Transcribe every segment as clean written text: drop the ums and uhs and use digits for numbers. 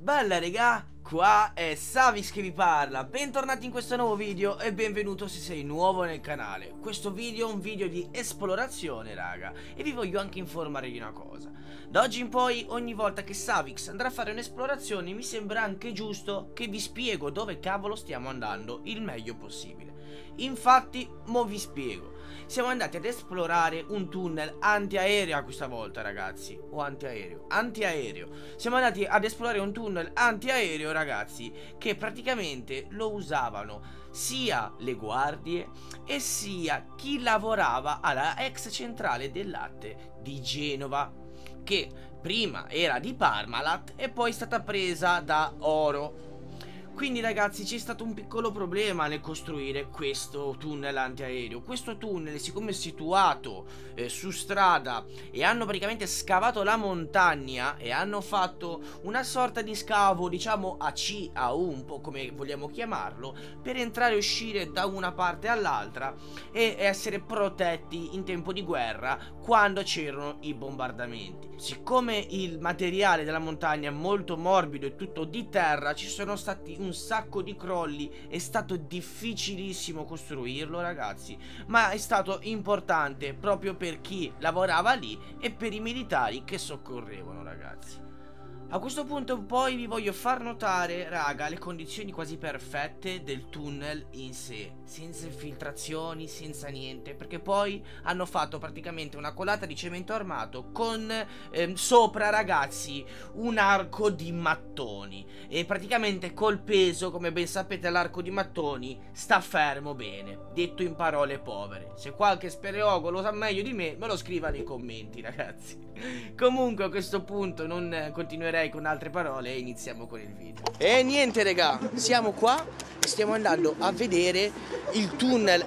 Bella regà, qua è Savix che vi parla, bentornati in questo nuovo video e benvenuto se sei nuovo nel canale. Questo video è un video di esplorazione raga, e vi voglio anche informare di una cosa. Da oggi in poi, ogni volta che Savix andrà a fare un'esplorazione, mi sembra anche giusto che vi spiego dove cavolo stiamo andando il meglio possibile. Infatti, mo vi spiego. Siamo andati ad esplorare un tunnel antiaereo questa volta ragazzi. O antiaereo? Antiaereo. Siamo andati ad esplorare un tunnel antiaereo ragazzi, che praticamente lo usavano sia le guardie e sia chi lavorava alla ex centrale del latte di Genova, che prima era di Parmalat e poi è stata presa da Oro. Quindi ragazzi c'è stato un piccolo problema nel costruire questo tunnel antiaereo. Questo tunnel, siccome è situato su strada e hanno praticamente scavato la montagna e hanno fatto una sorta di scavo, diciamo a C, a U, un po' come vogliamo chiamarlo, per entrare e uscire da una parte all'altra e essere protetti in tempo di guerra quando c'erano i bombardamenti. Siccome il materiale della montagna è molto morbido e tutto di terra, ci sono stati un sacco di crolli, è stato difficilissimo costruirlo ragazzi, ma è stato importante proprio per chi lavorava lì e per i militari che soccorrevano ragazzi. A questo punto poi vi voglio far notare, raga, le condizioni quasi perfette del tunnel in sé, senza infiltrazioni, senza niente, perché poi hanno fatto praticamente una colata di cemento armato con sopra, ragazzi, un arco di mattoni, e praticamente col peso, come ben sapete, l'arco di mattoni sta fermo bene, detto in parole povere. Se qualche speleologo lo sa meglio di me, me lo scriva nei commenti, ragazzi. Comunque a questo punto non continuerei con altre parole e iniziamo con il video. E niente regà, siamo qua e stiamo andando a vedere il tunnel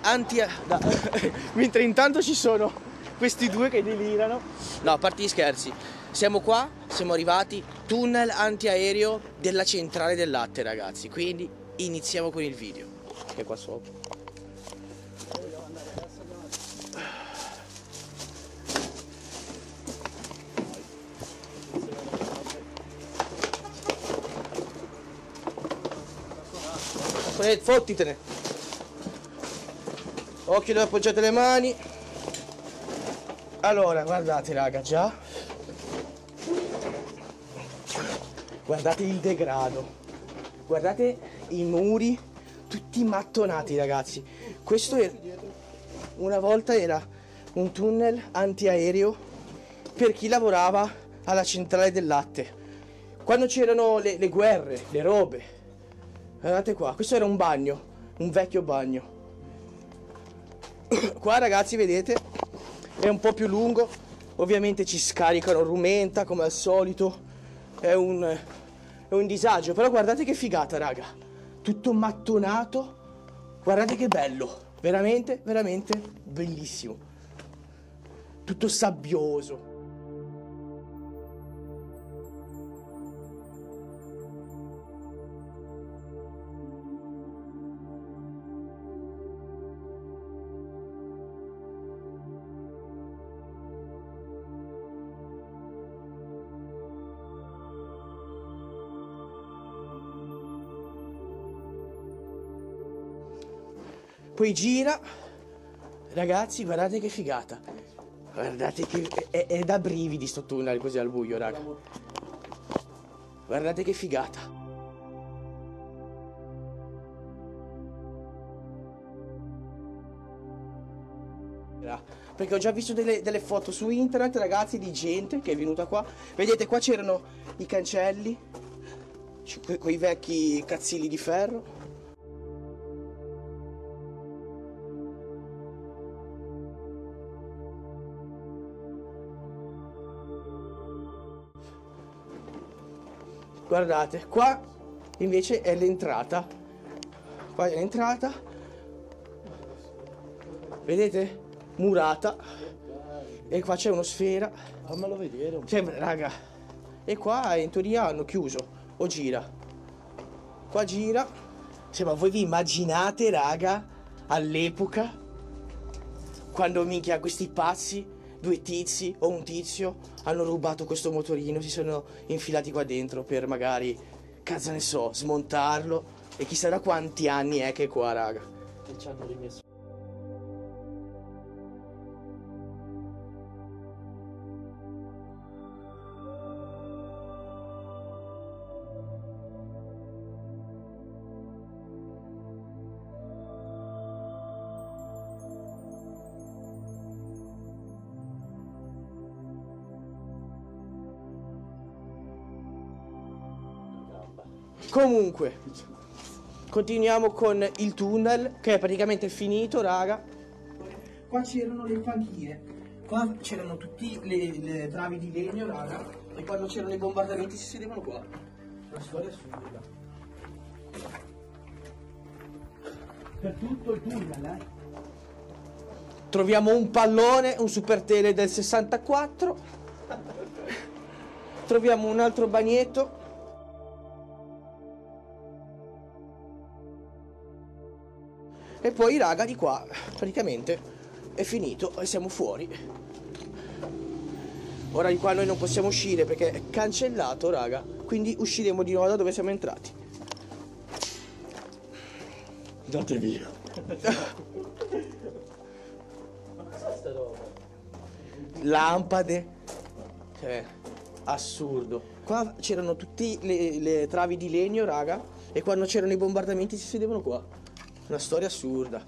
mentre intanto ci sono questi due che delirano. No, a parte gli scherzi, siamo qua, siamo arrivati, tunnel antiaereo della centrale del latte ragazzi. Quindi iniziamo con il video, che è qua sopra. Fottitene. Occhio dove appoggiate le mani. Allora guardate raga, già guardate il degrado, guardate i muri tutti mattonati ragazzi. Questo era, una volta era un tunnel antiaereo per chi lavorava alla centrale del latte quando c'erano le guerre, le robe. Guardate qua, questo era un bagno, un vecchio bagno. Qua ragazzi vedete è un po' più lungo, ovviamente ci scaricano rumenta come al solito, è un disagio, però guardate che figata raga, tutto mattonato, guardate che bello, veramente veramente bellissimo, tutto sabbioso. Poi gira, ragazzi, guardate che figata, guardate che è da brividi sto tunnel così al buio raga, guardate che figata. Perché ho già visto delle foto su internet ragazzi di gente che è venuta qua, vedete qua c'erano i cancelli, quei vecchi cazzilli di ferro. Guardate, qua invece è l'entrata. Qua è l'entrata. Vedete? Murata. E qua c'è uno sfera. Fammelo vedere. Sembra, raga. E qua in teoria hanno chiuso. O gira. Qua gira. Ma voi vi immaginate, raga, all'epoca, quando minchia questi pazzi due tizi o un tizio hanno rubato questo motorino, si sono infilati qua dentro per magari cazzo ne so, smontarlo. E chissà da quanti anni è che è qua, raga. Che ci hanno rimesso. Comunque, continuiamo con il tunnel, che è praticamente finito, raga. Qua c'erano le panchine, qua c'erano tutte le travi di legno, raga. E quando c'erano i bombardamenti si sedevano qua. Una storia assurda. Per tutto il tunnel, Troviamo un pallone, un super tele del 64. Troviamo un altro bagnetto. E poi, raga, di qua praticamente è finito e siamo fuori. Ora di qua noi non possiamo uscire perché è cancellato, raga. Quindi usciremo di nuovo da dove siamo entrati. Andate via. Lampade. Cioè, assurdo. Qua c'erano tutte le travi di legno, raga. E quando c'erano i bombardamenti si sedevano qua. Una storia assurda.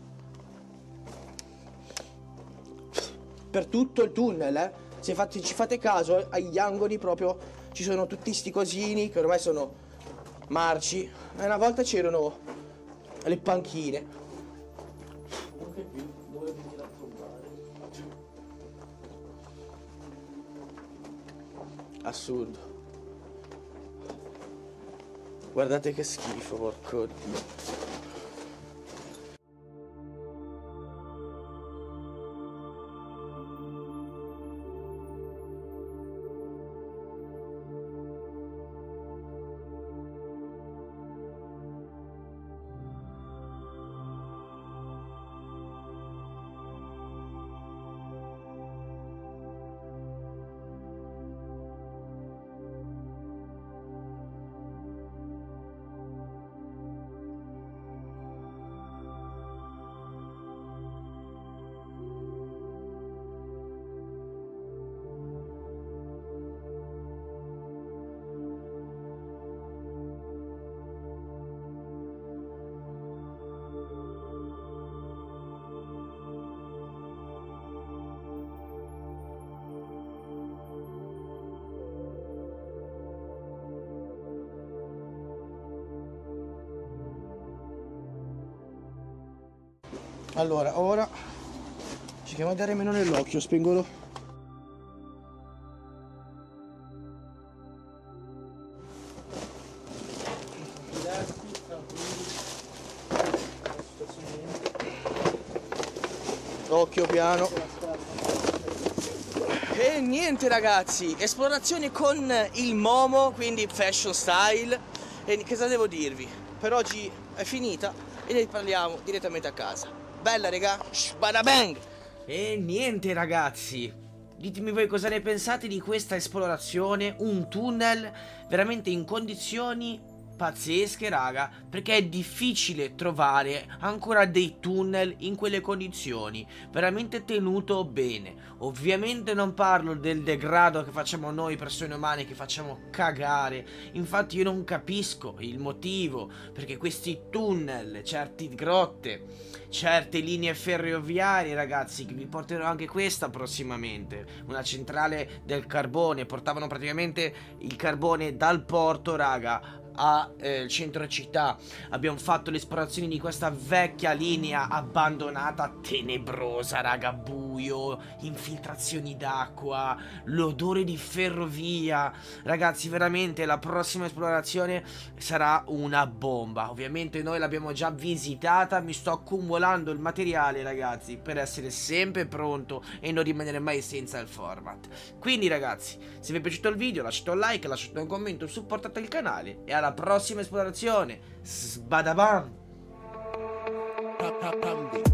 Per tutto il tunnel, Se ci fate caso, agli angoli proprio ci sono tutti sti cosini che ormai sono marci. E una volta c'erano le panchine. Anche qui dove venire a tombare. Assurdo. Guardate che schifo, porco Dio. Allora, ora cerchiamo di dare meno nell'occhio, spengolo. Occhio piano. E niente ragazzi, esplorazione con il Momo, quindi fashion style. E cosa devo dirvi? Per oggi è finita e ne parliamo direttamente a casa. Bella raga, bada bang! E niente ragazzi, ditemi voi cosa ne pensate di questa esplorazione, un tunnel veramente in condizioni pazzesche raga, perché è difficile trovare ancora dei tunnel in quelle condizioni, veramente tenuto bene. Ovviamente non parlo del degrado che facciamo noi persone umane, che facciamo cagare, infatti io non capisco il motivo perché questi tunnel, certe grotte, certe linee ferroviarie ragazzi, che vi porterò anche questa prossimamente, una centrale del carbone, portavano praticamente il carbone dal porto raga al centro città. Abbiamo fatto le esplorazioni di questa vecchia linea abbandonata, tenebrosa raga, buio, infiltrazioni d'acqua, l'odore di ferrovia. Ragazzi veramente la prossima esplorazione sarà una bomba. Ovviamente noi l'abbiamo già visitata, mi sto accumulando il materiale ragazzi per essere sempre pronto e non rimanere mai senza il format. Quindi ragazzi, se vi è piaciuto il video lasciate un like, lasciate un commento, supportate il canale e alla prossima esplorazione. Sbadabam!